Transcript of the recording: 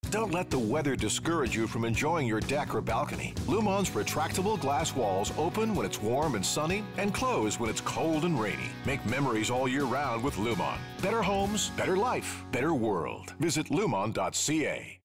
Don't let the weather discourage you from enjoying your deck or balcony. Lumon's retractable glass walls open when it's warm and sunny and close when it's cold and rainy. Make memories all year round with Lumon. Better homes, better life, better world. Visit lumon.ca.